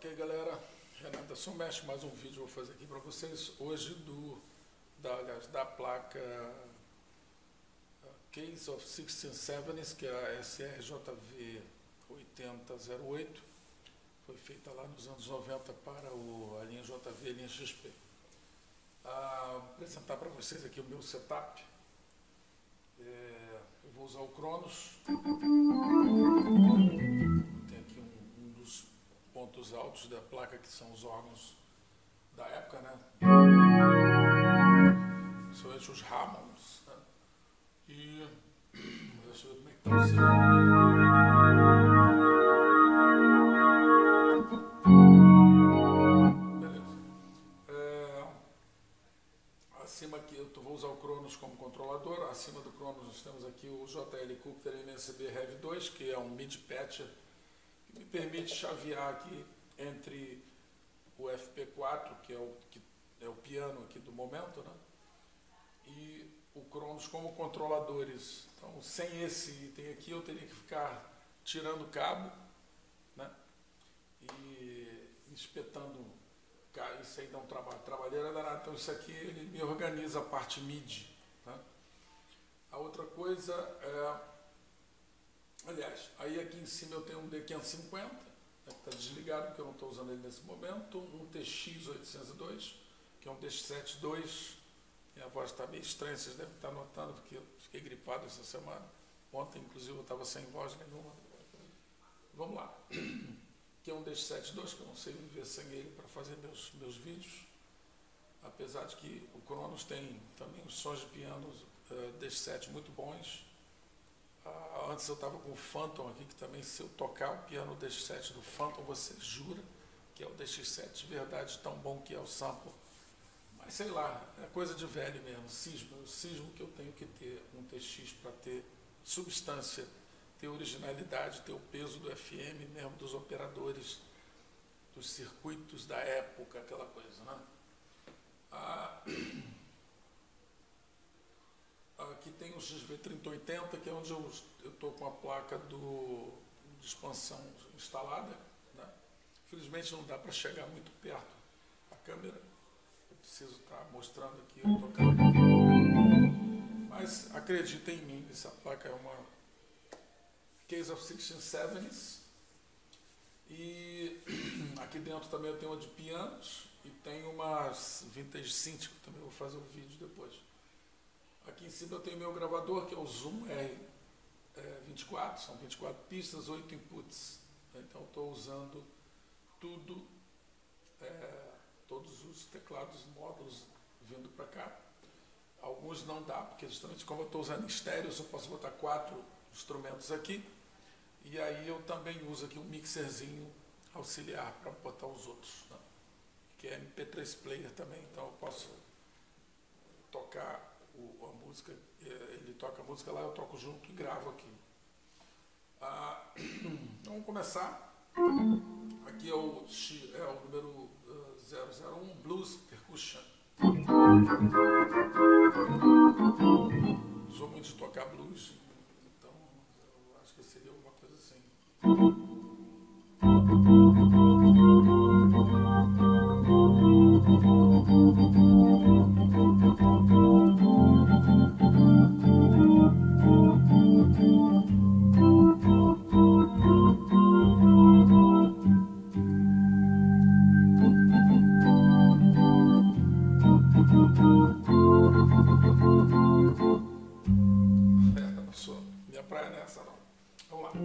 Ok, galera, Renata Somesh, mais um vídeo eu vou fazer aqui para vocês hoje da placa Case of 1670s, que é a SRJV 8008, foi feita lá nos anos 90 para a linha JV e a linha XP. Vou apresentar para vocês aqui o meu setup. Eu vou usar o Cronos. Tem aqui um dos pontos altos da placa, que são os órgãos da época, né? São esses os Hammonds, né? E deixa eu ver como é que está o som. Beleza. Acima aqui eu vou usar o Cronos como controlador. Acima do Cronos nós temos aqui o JL Cooper MSB Heavy 2, que é um MIDI patcher que me permite chavear aqui entre o FP4, que é o piano aqui do momento, né? E o Cronos como controladores. Então, sem esse item aqui, eu teria que ficar tirando o cabo, né? E espetando. Isso aí dá um trabalho, trabalheira danada. Então, isso aqui ele me organiza a parte MIDI, né? A outra coisa é. Aliás, aí aqui em cima eu tenho um D550, né, que está desligado, porque eu não estou usando ele nesse momento. Um TX802, que é um DX72. Minha voz está meio estranha, vocês devem estar notando, porque eu fiquei gripado essa semana. Ontem, inclusive, eu estava sem voz nenhuma. Vamos lá. Que é um DX72, que eu não sei viver sem ele para fazer meus vídeos. Apesar de que o Cronos tem também os sons de piano DX7 muito bons. Antes eu estava com o Phantom aqui, que também, se eu tocar o piano DX7 do Phantom, você jura que é o DX7 de verdade, tão bom que é o sample. Mas sei lá, é coisa de velho mesmo, cismo que eu tenho que ter um TX para ter substância, ter originalidade, ter o peso do FM, mesmo dos operadores, dos circuitos da época, aquela coisa, né? Aqui tem o XV3080, que é onde eu estou com a placa de expansão instalada, né? Infelizmente não dá para chegar muito perto a câmera. Eu preciso estar mostrando aqui, eu tocando. Mas acreditem em mim, essa placa é uma Case of 1670s. E aqui dentro também eu tenho uma de pianos e tenho uma Vintage Synth, que eu também vou fazer um vídeo depois. Aqui em cima eu tenho meu gravador, que é o Zoom R24, são 24 pistas, 8 inputs. Então estou usando tudo, todos os teclados, módulos vindo para cá. Alguns não dá, porque justamente como eu estou usando em estéreo, eu só posso botar 4 instrumentos aqui. E aí eu também uso aqui um mixerzinho auxiliar para botar os outros, né? Que é MP3 player também, então eu posso tocar a música, ele toca a música lá, eu toco junto e gravo aqui. Vamos começar. Aqui é o número 001, Blues Percussion. Sou muito de tocar blues, então eu acho que seria alguma coisa assim. Minha praia não é essa, não. Vamos lá.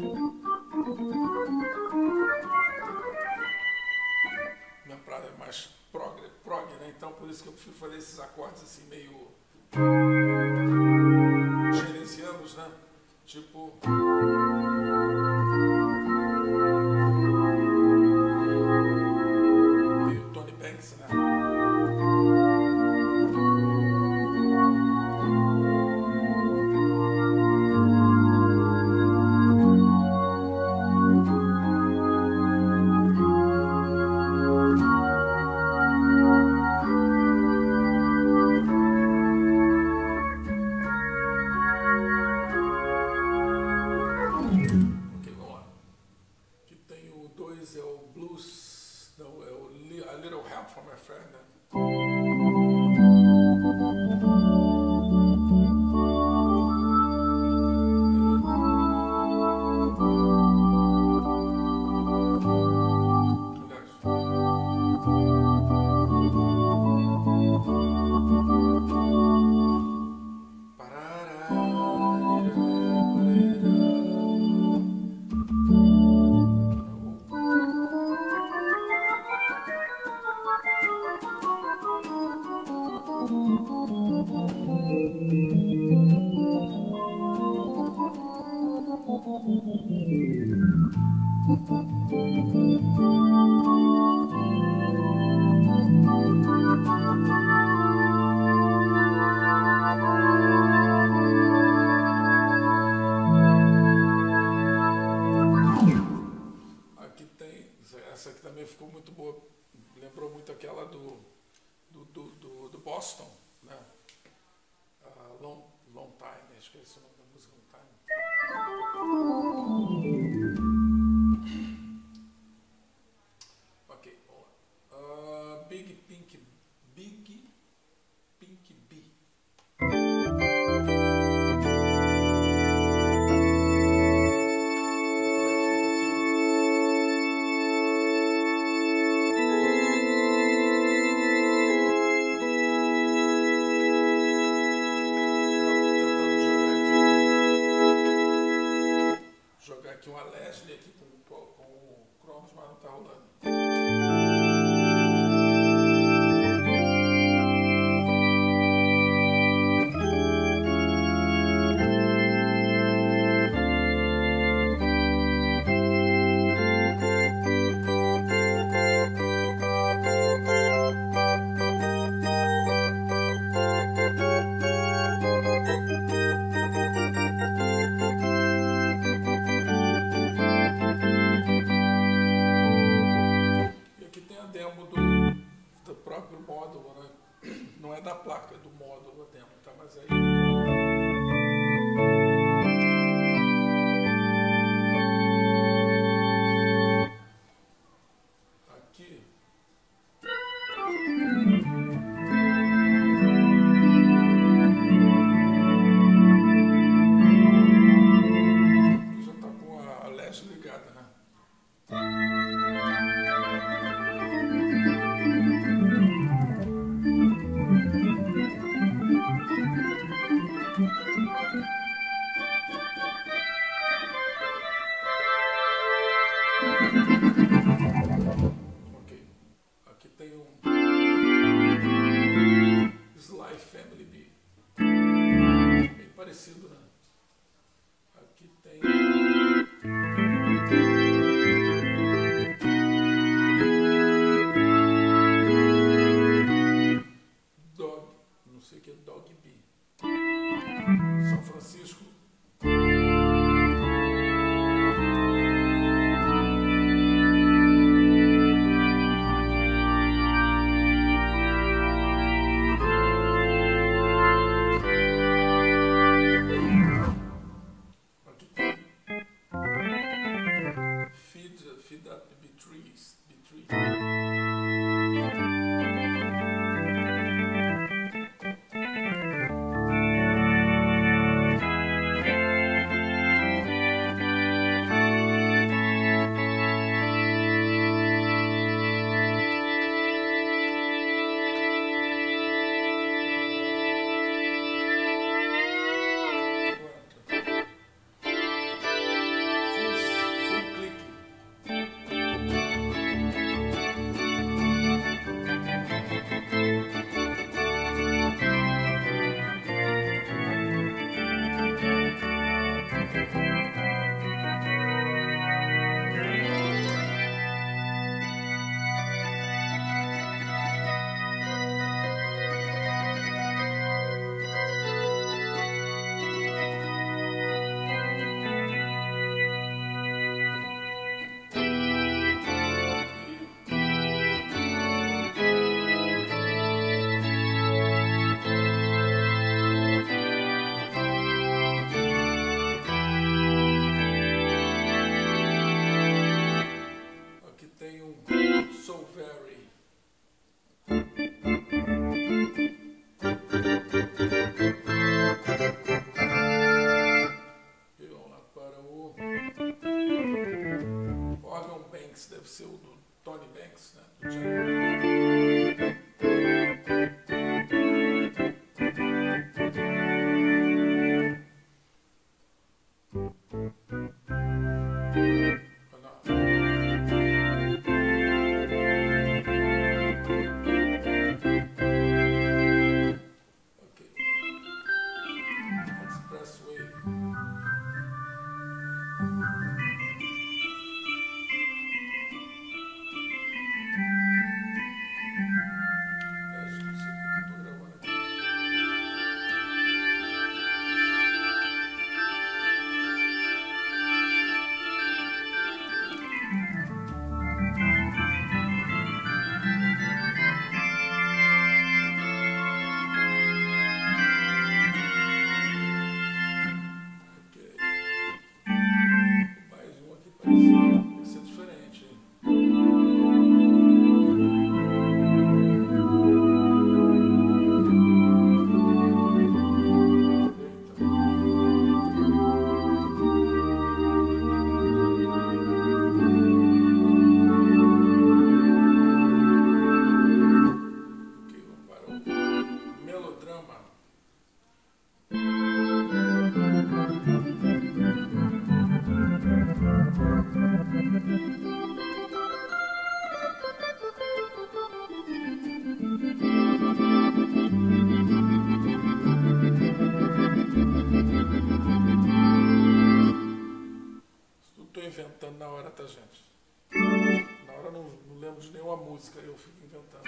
Minha praia é mais prog, né? Então por isso que eu prefiro fazer esses acordes assim meio gerencianos, né? Tipo. Meio Tony Banks, né? little help from my friend. Aqui tem, essa aqui também ficou muito boa, lembrou muito aquela do Boston, né? Long Time, acho que é esse o nome da música, Long Time. Ok, vamos lá. Big Pink Bee. Aqui uma Leslie aqui com o Cronos, mas não está rolando. Do próprio módulo, né? Não é da placa, é do módulo a demo, tá? Mas aí... Aqui... já tá com a LED ligada, né? Ok. Tony Banks, né, do Django. Inventando na hora, tá, gente? Na hora não lembro de nenhuma música, eu fico inventando.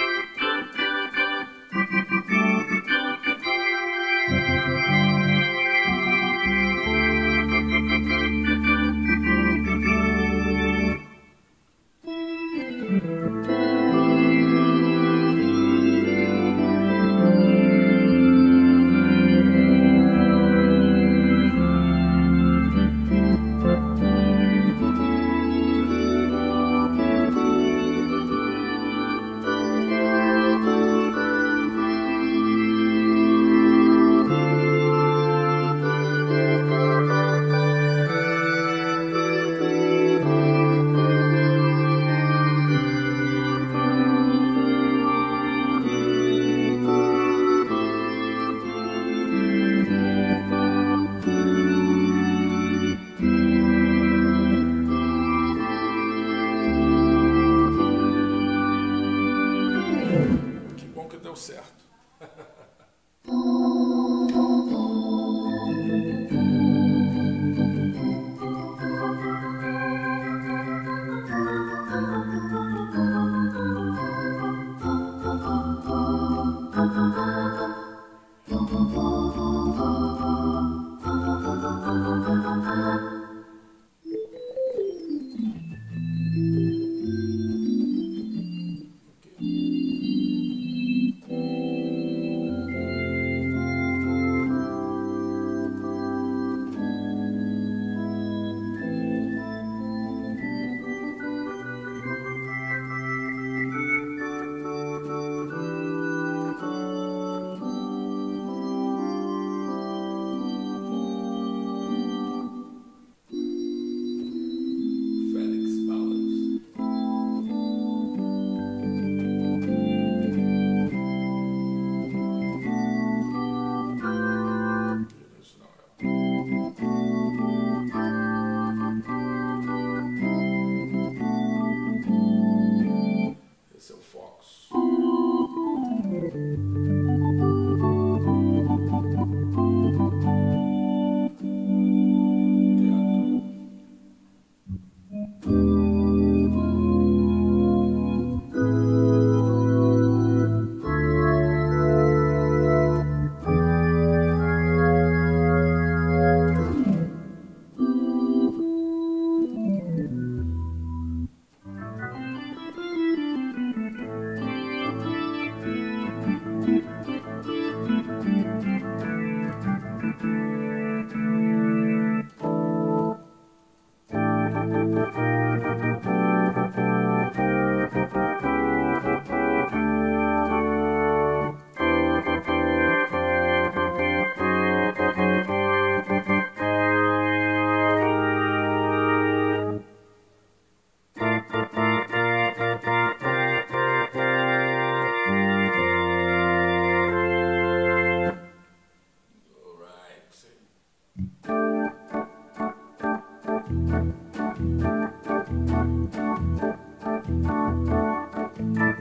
Que bom que deu certo.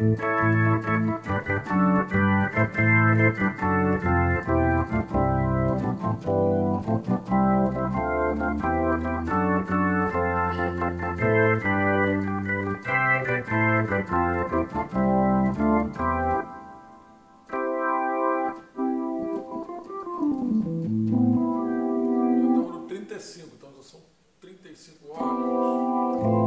Estamos no 35, então já são 35 órgãos.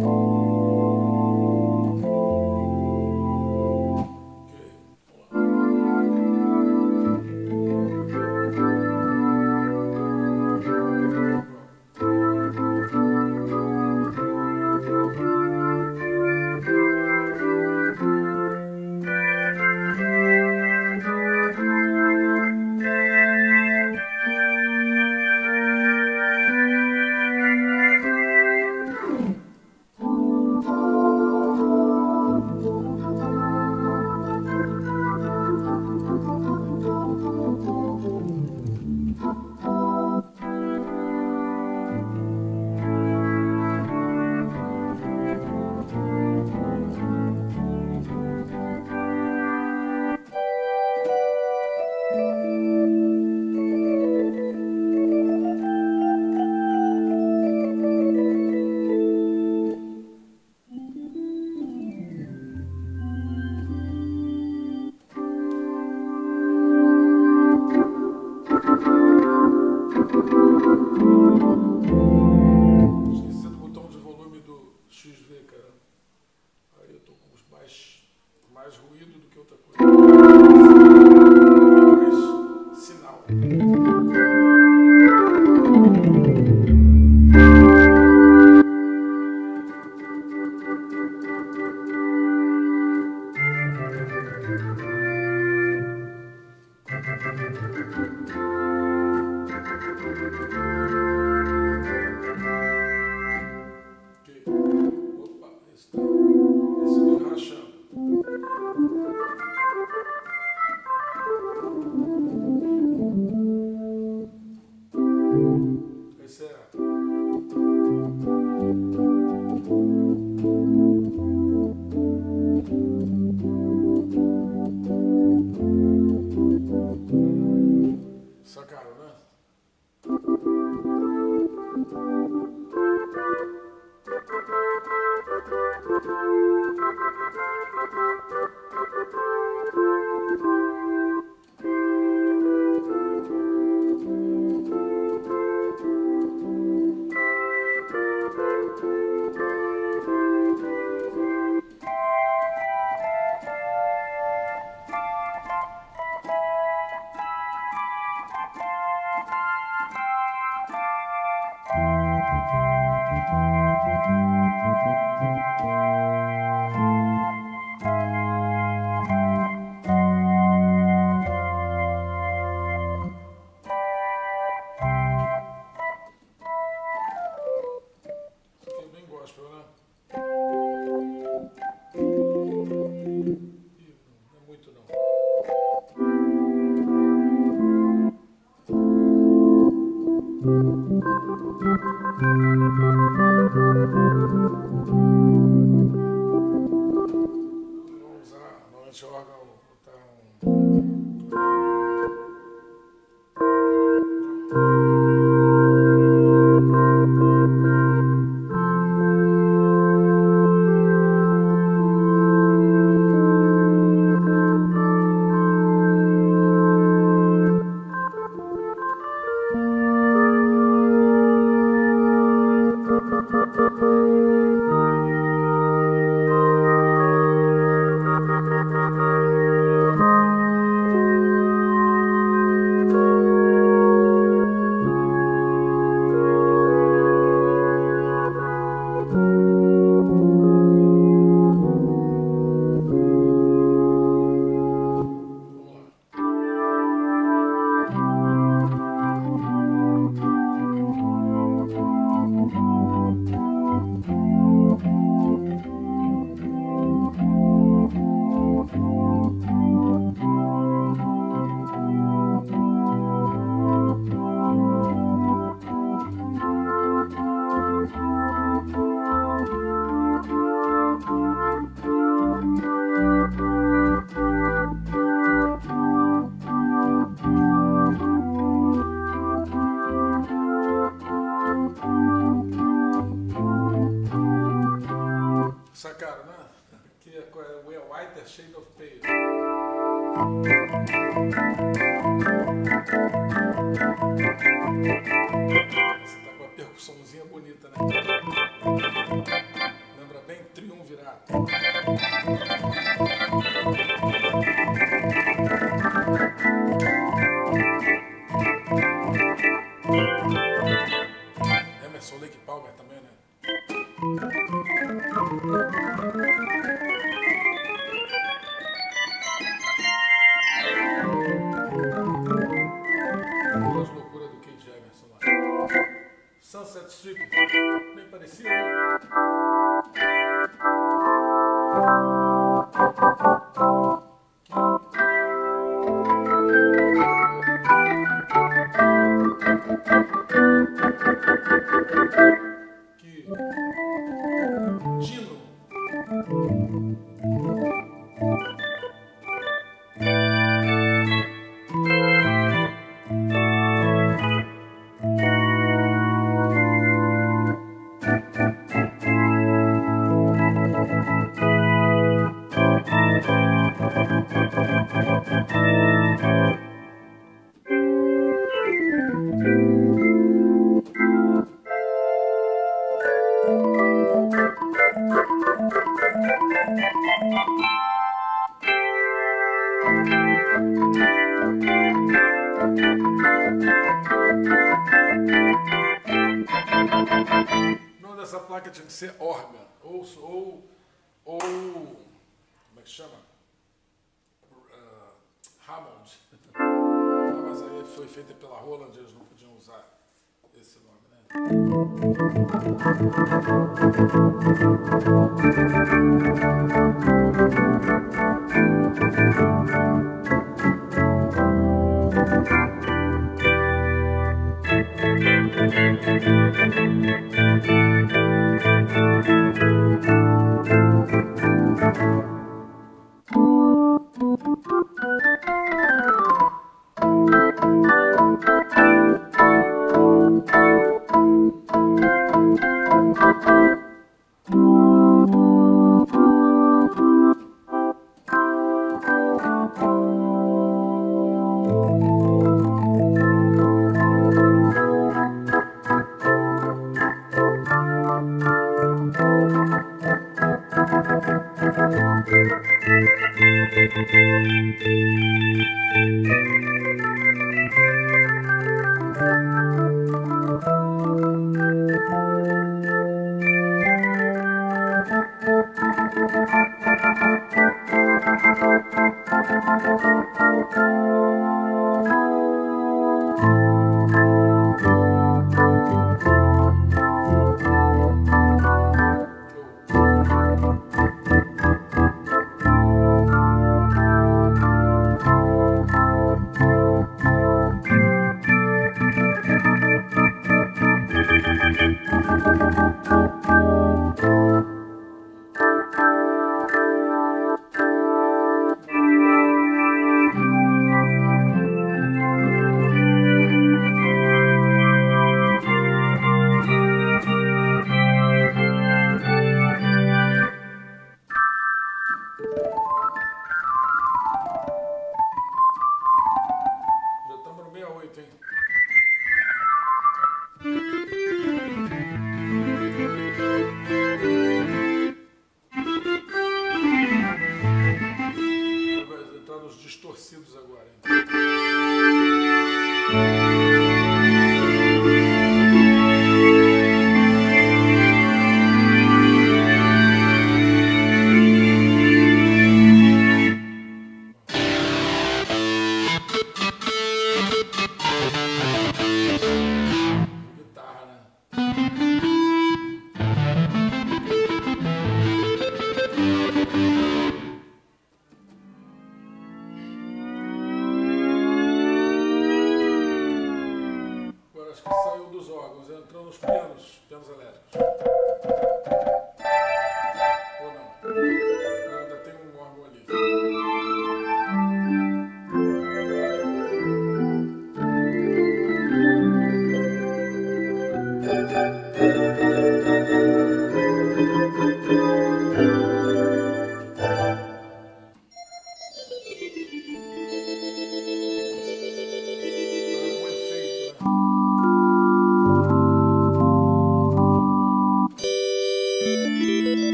Esqueci do botão de volume do XV, cara. Aí eu tô com os mais ruído do que outra coisa. Mais sinal. Opa, esse vem rachando. Esse é. Sacaram, né? que é Where White is Shade of Pale. Essa tá com a percussãozinha bonita, né? Lembra bem triunvirato. Emerson Lake Palmer também, né? Duas loucuras do Keith Emerson lá. Sunset Strip, bem parecido, né? Dino. O nome dessa placa tinha que ser órgão, ou como é que chama? Hammond. Mas aí foi feita pela Roland, eles não podiam usar esse nome, né?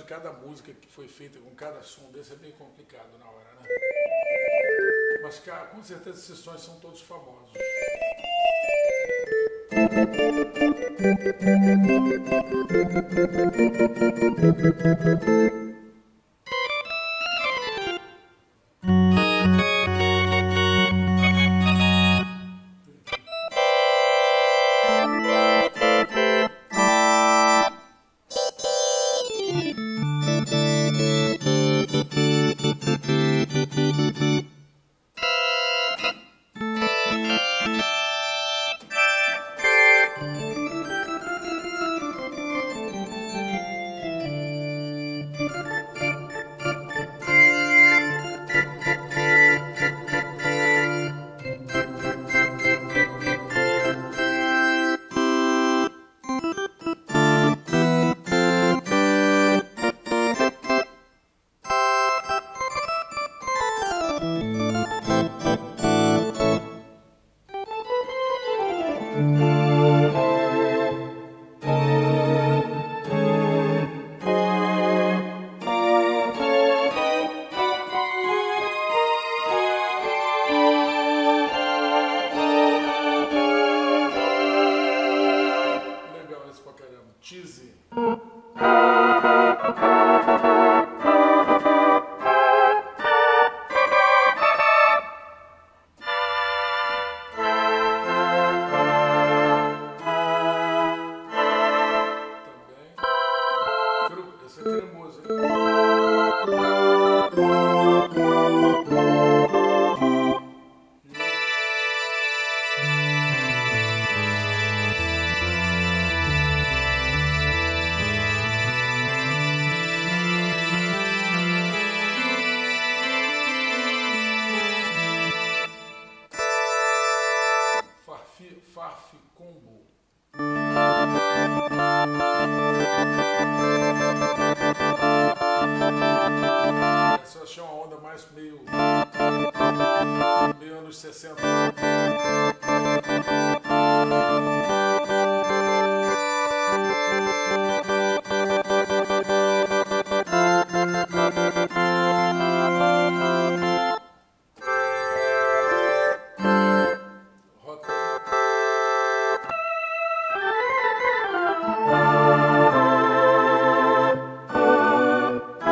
cada música que foi feita com cada som desse é bem complicado na hora, né? Mas, cara, com certeza esses sons são todos famosos. Cheesy. Esse é cremoso, hein? Farf combo. Essa eu achei uma onda mais meio anos 60.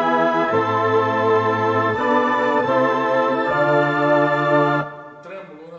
Trêmulo,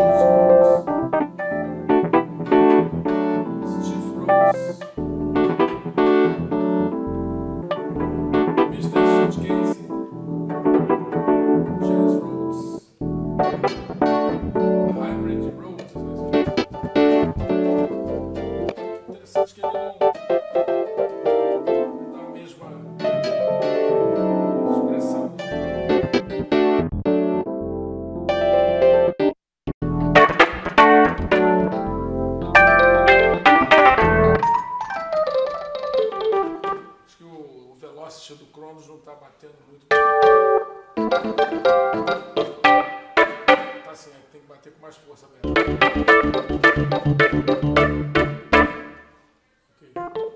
Steve Rhodes, Mr. Suitcase, Jazz Rhodes, Hybrid Rhodes. Interessante que ele não dá a mesma expressão. Acho que o velocity do Cronos não está batendo muito. Tá assim, tem que bater com mais força mesmo. Ok.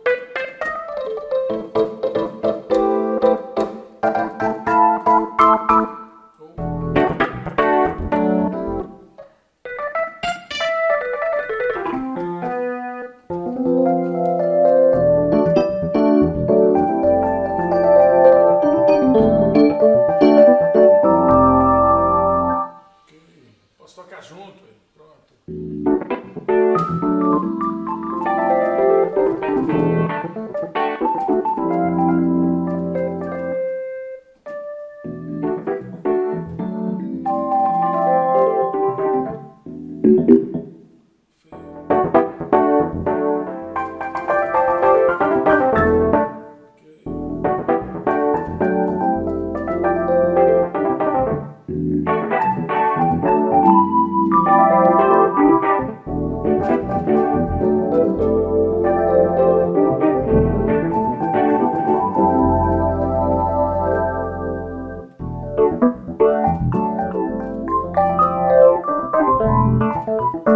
Posso tocar junto aí, pronto. Ok.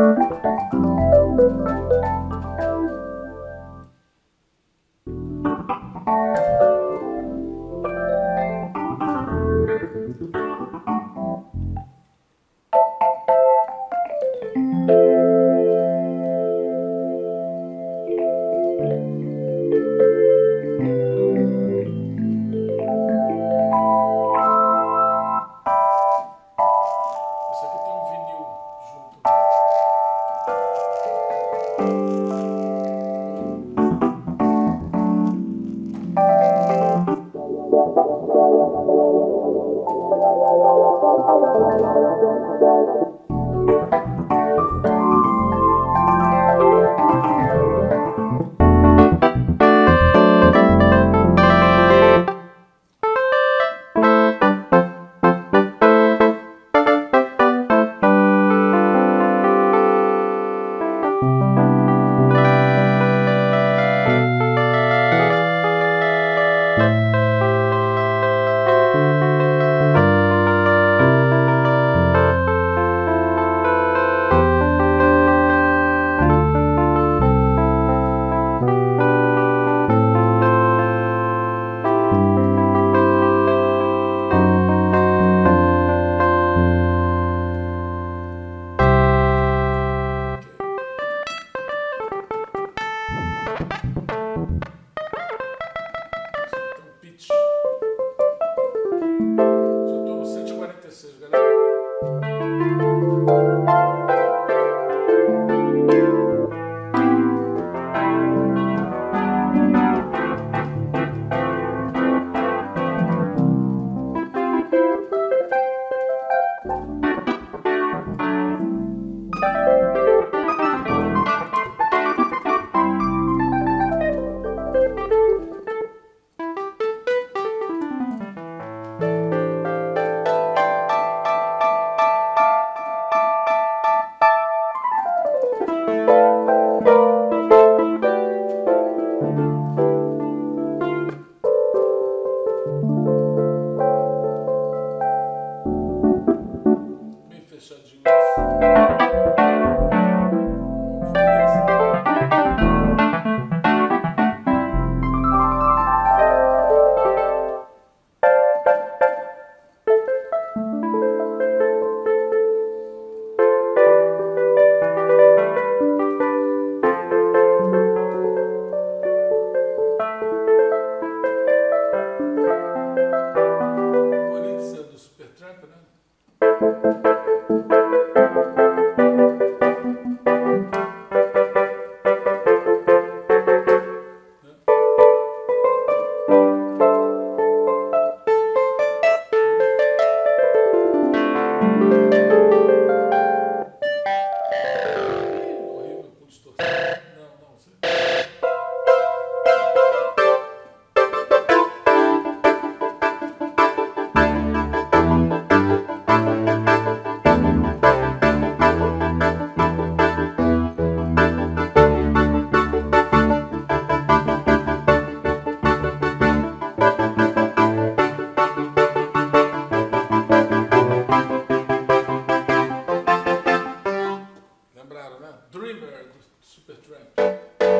Supertramp.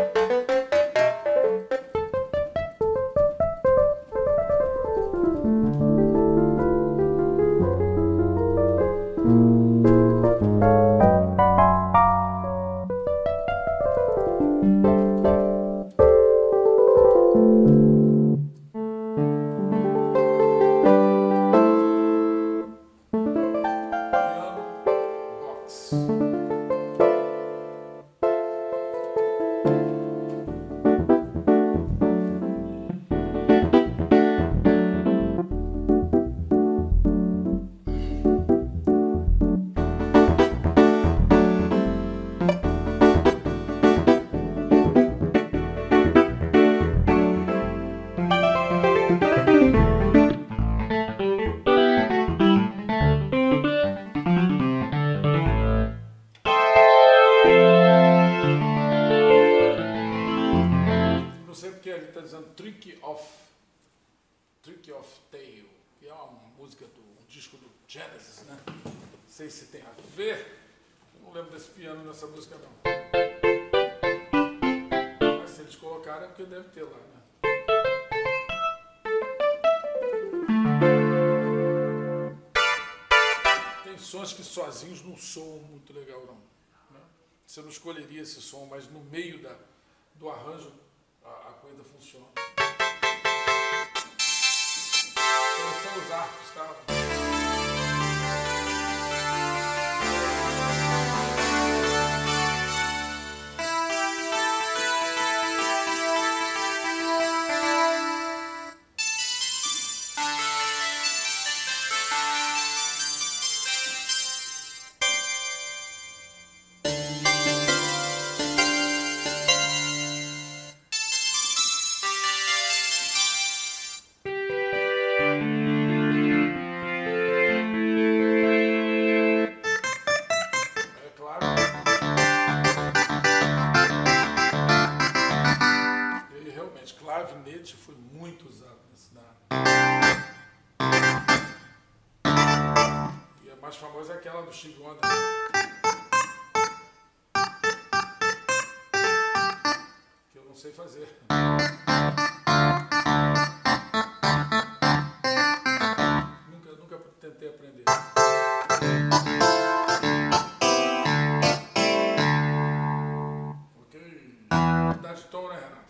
Trick of Tail, que é uma música um disco do Genesis, né? Não sei se tem a ver, eu não lembro desse piano nessa música não. Mas se eles colocaram é porque deve ter lá, né? Tem sons que sozinhos não soam muito legal não, né? Você não escolheria esse som, mas no meio do arranjo a coisa funciona. São os arcos, tá? Clavinete foi muito usado nesse e a mais famosa é aquela do Stevie Wonder, que eu não sei fazer. Nunca tentei aprender. Ok. Mudar de tom, né, Renato?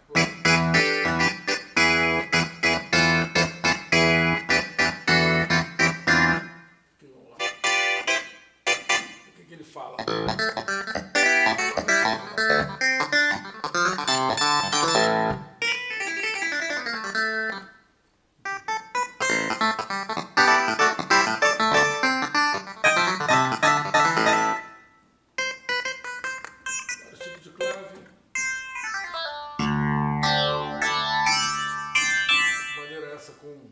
Ele fala. Vários tipos de clave. Que maneira é essa com...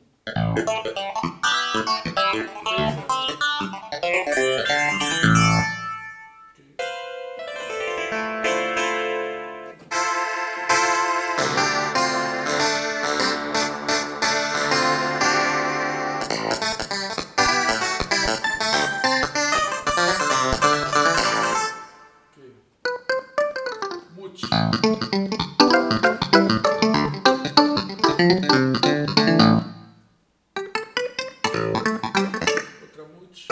Outra mute,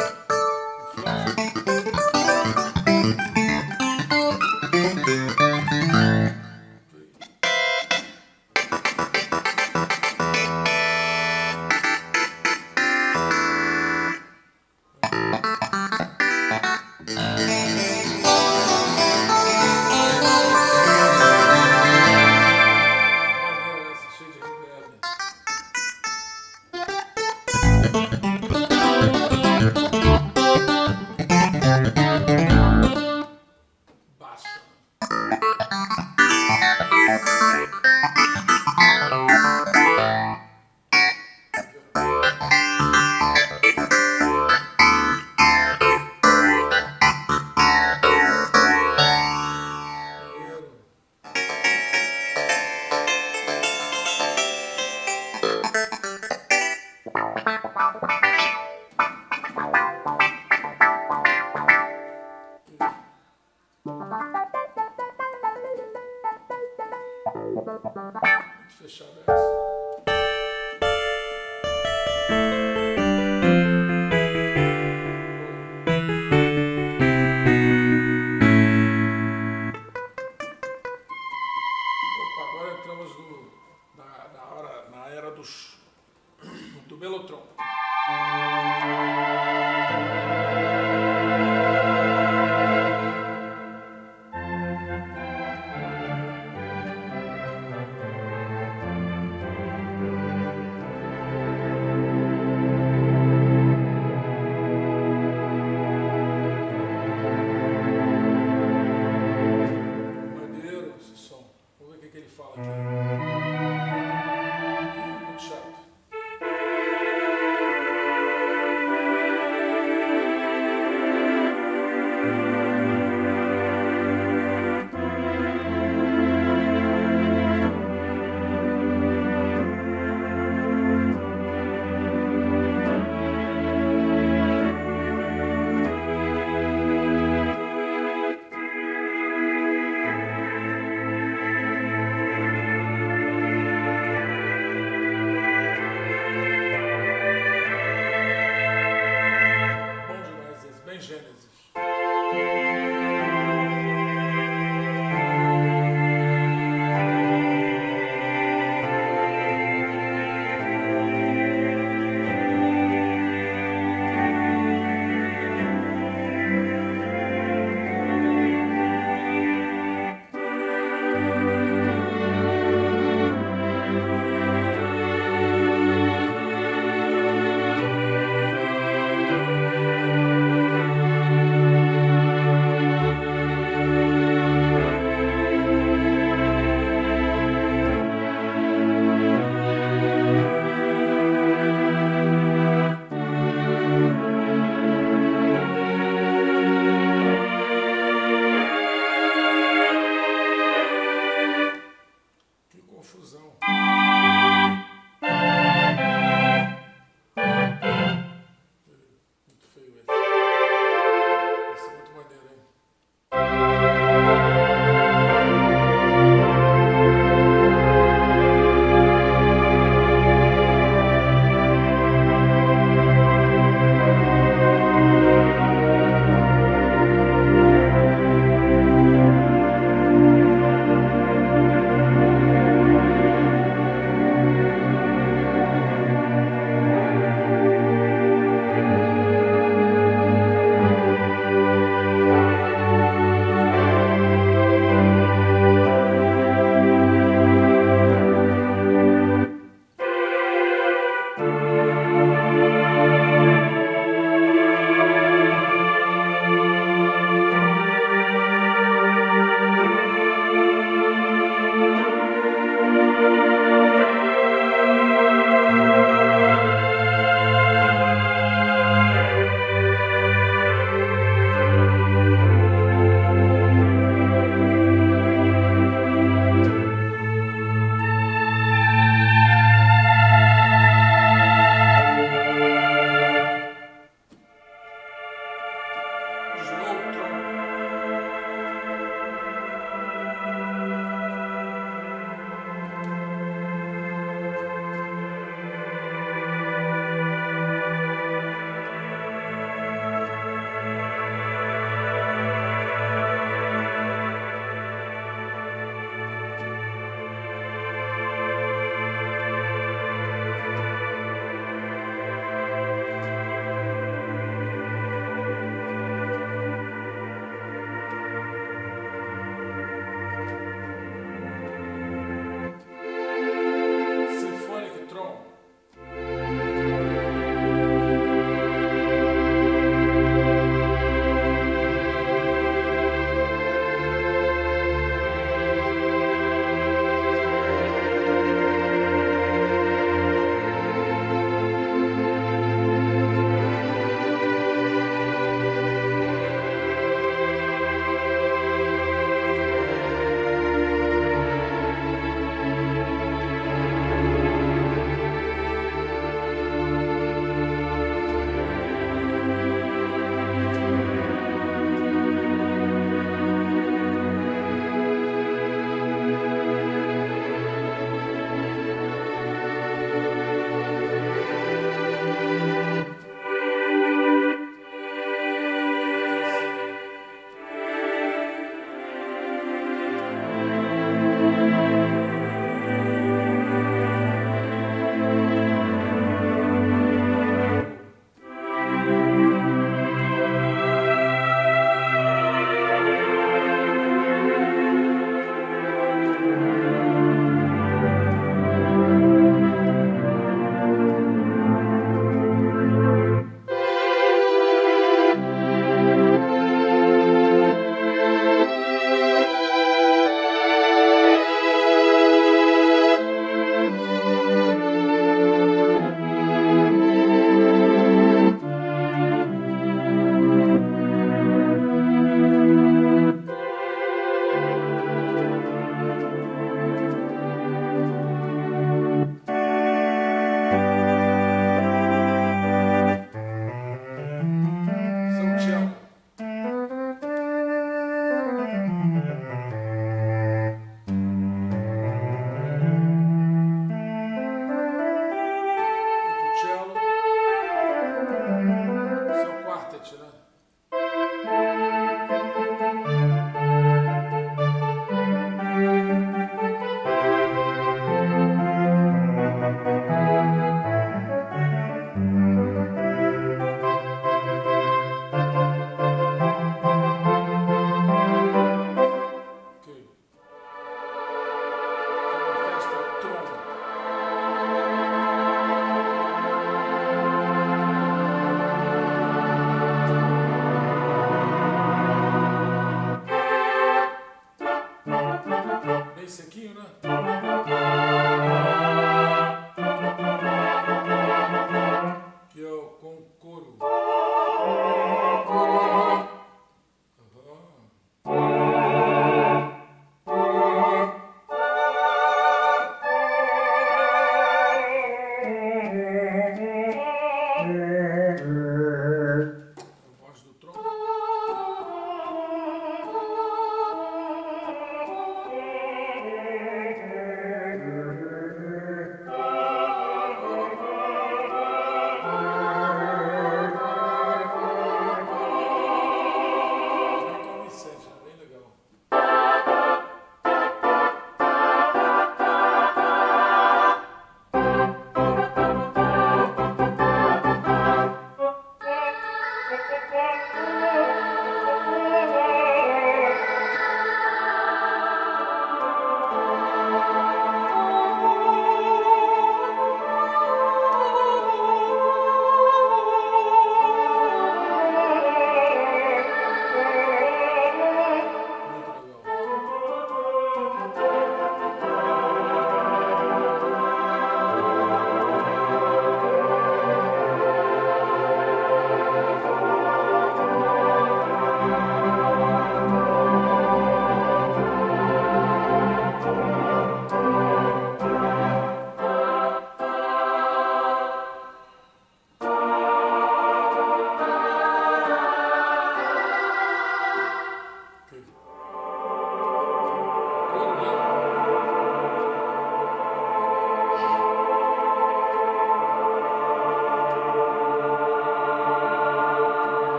Muito fechada essa. Opa, agora entramos na era do Belotron.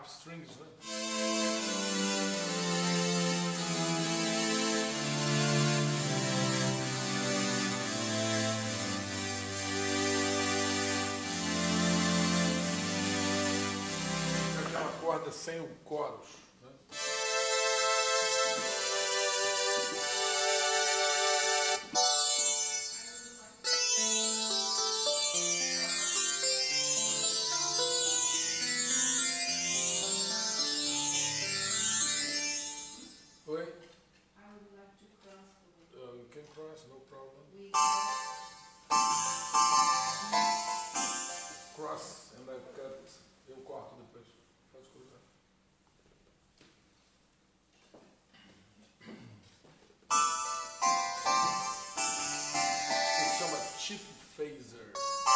harp strings, né? Aquela corda sem o chorus, né? Oi? I would like to cross the way. You can cross, no problem. We Cross and I cut. Eu corto depois. Pode cruzar. Isso chama chip phaser.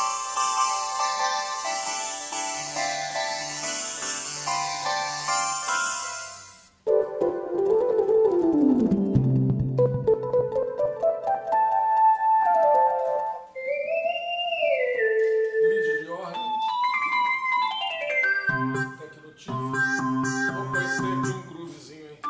Lead de ordem. Tá aqui no chip. Vamos conhecer aqui um groovezinho aí.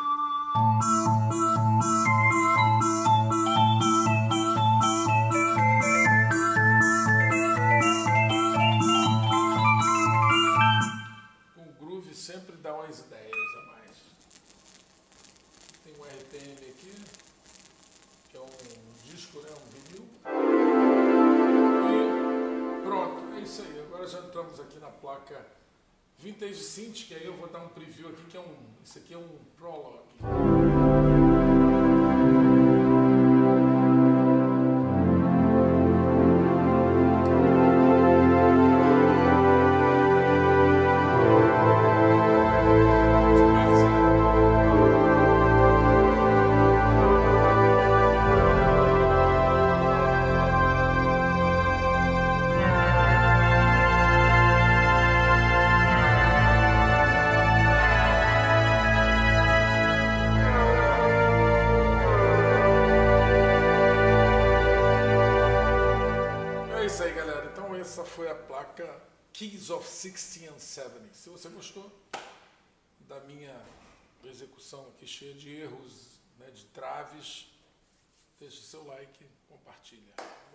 Com groove sempre dá umas ideias a mais. Tem um RPM aqui, que é um disco, né? Um vinil. E pronto, é isso aí. Agora já entramos aqui na placa Vintage Synth, que aí eu vou dar um preview aqui, que é isso aqui é um Prologue. É isso aí, galera. Então essa foi a placa Keys of 60 and 70. Se você gostou da minha execução aqui cheia de erros, né, de traves, deixe seu like, compartilha.